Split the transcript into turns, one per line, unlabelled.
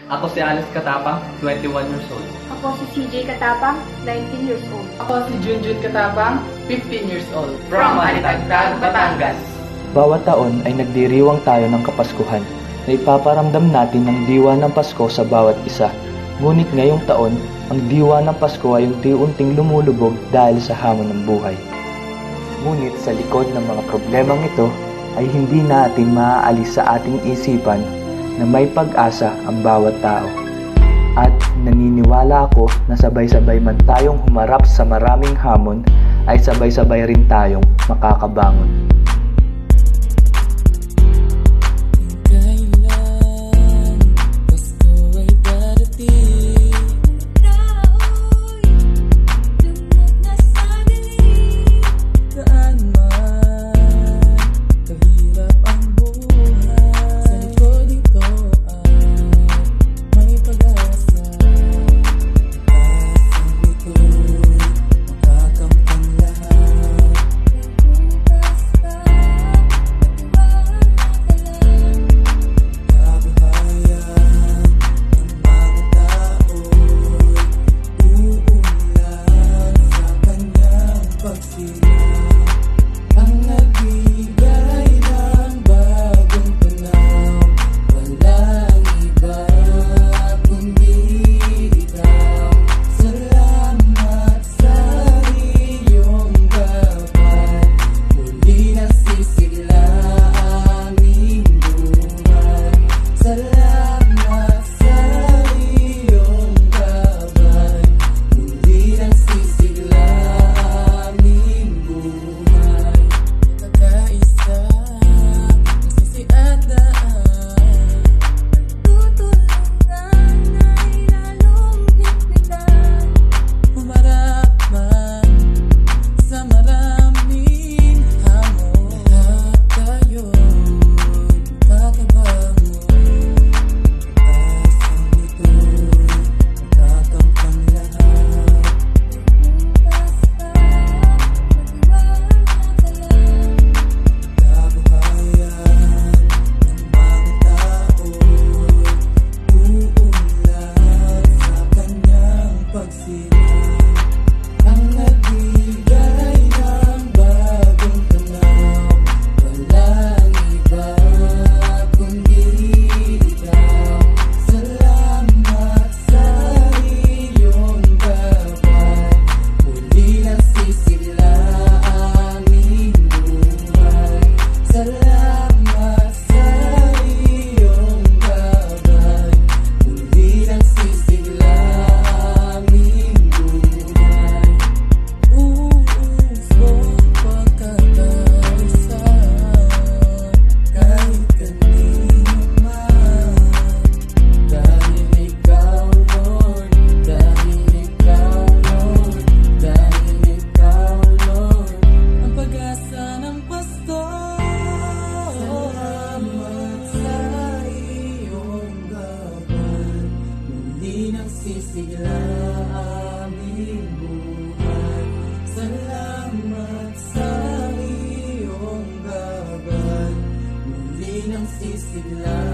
Ako si Cj Catapang, 21 years old.
Ako si Cj Catapang, 19 years old.
Ako si Cj Catapang, 15 years old.
From Alitagtag, Batangas.
Bawat taon ay nagdiriwang tayo ng Kapaskuhan na ipaparamdam natin ng diwa ng Pasko sa bawat isa. Ngunit ngayong taon, ang diwa ng Pasko ay unti-unting lumulubog dahil sa hamon ng buhay. Ngunit sa likod ng mga problemang ito ay hindi natin maaalis sa ating isipan na may pag-asa ang bawat tao. At naniniwala ako na sabay-sabay man tayong humarap sa maraming hamon, ay sabay-sabay rin tayong makakabangon.
Salamat sa iyong gabay, muli nang sisigla.